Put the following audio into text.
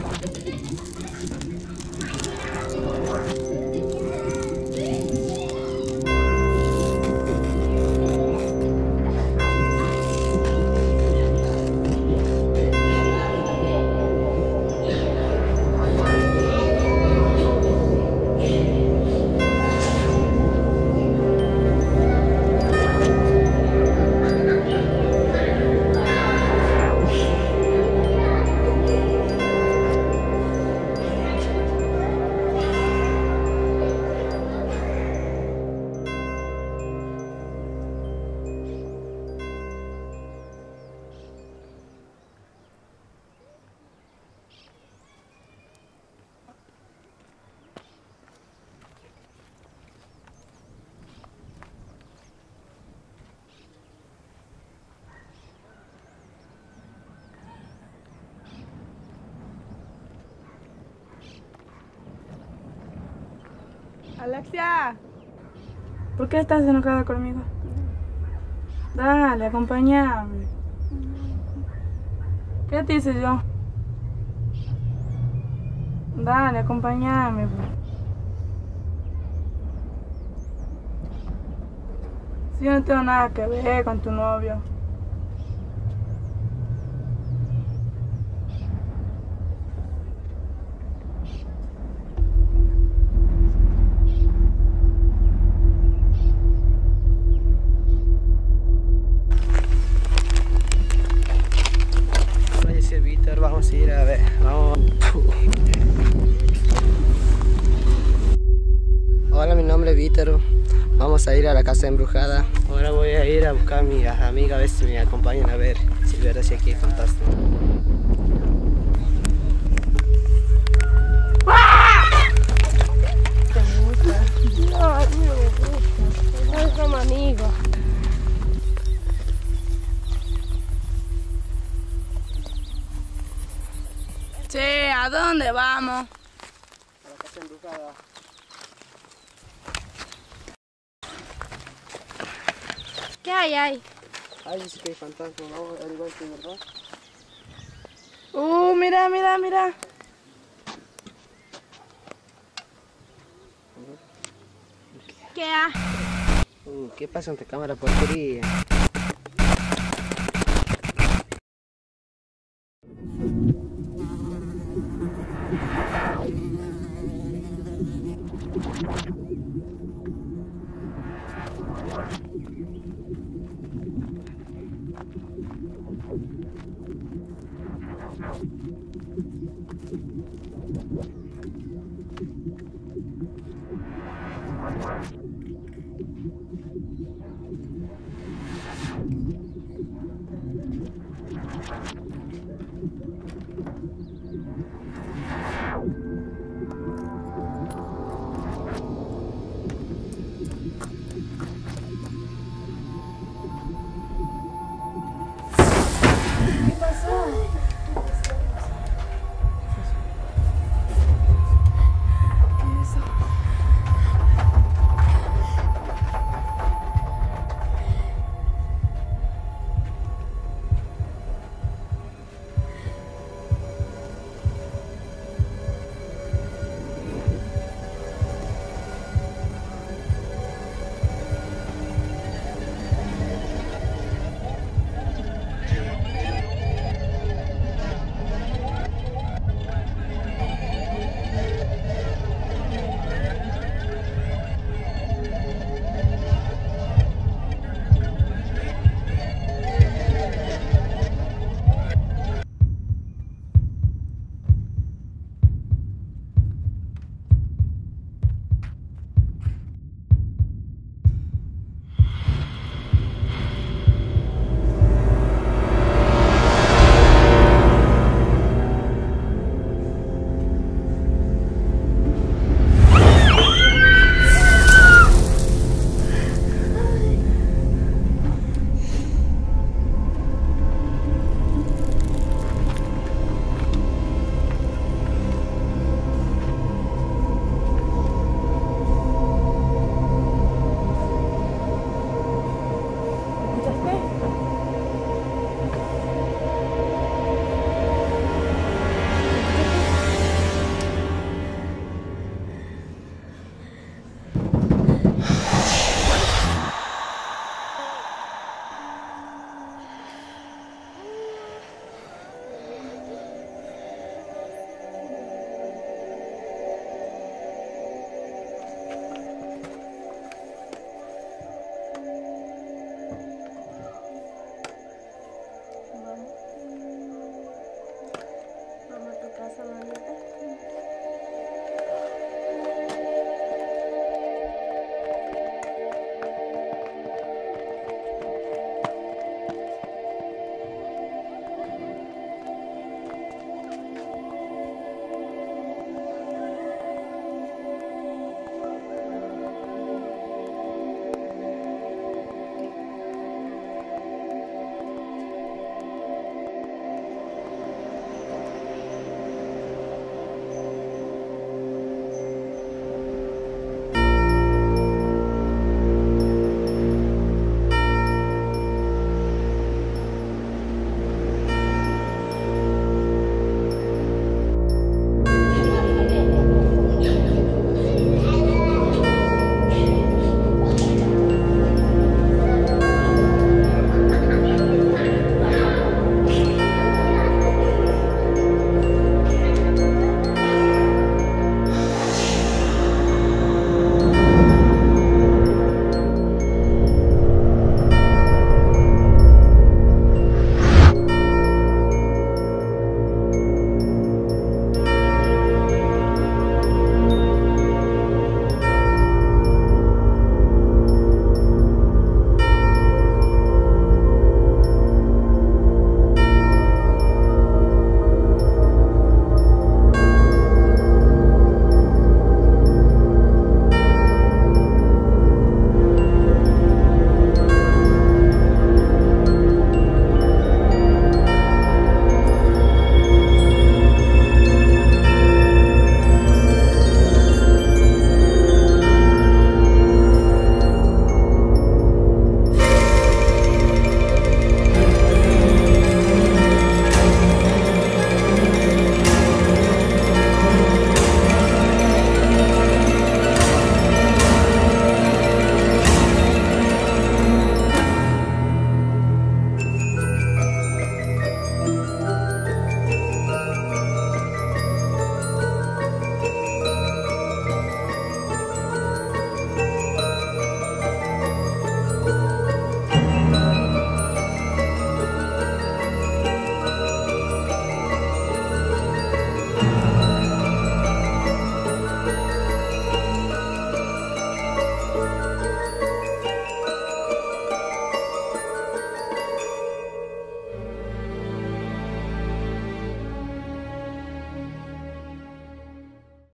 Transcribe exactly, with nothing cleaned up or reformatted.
Alexia, ¿por qué estás enojada conmigo? Dale, acompáñame. ¿Qué te hice yo? Dale, acompáñame. Si yo no tengo nada que ver con tu novio. Vamos a ir a ver, vamos. Hola, mi nombre es Víctor. Vamos a ir a la casa embrujada. Ahora voy a ir a buscar a mis amigas a ver si me acompañan a ver si es verdad si aquí es fantástico. ¿Te gusta? No, a mí no me gusta. No somos amigos. Che, ¿a dónde vamos? A la casa embrujada. ¿Qué hay ahí? Ay, dice que hay fantasma, vamos a averiguar si es verdad. Uh, mira, mira, mira. ¿Qué hay? Uh, ¿qué pasa ante cámara porquería? pasa, mamita?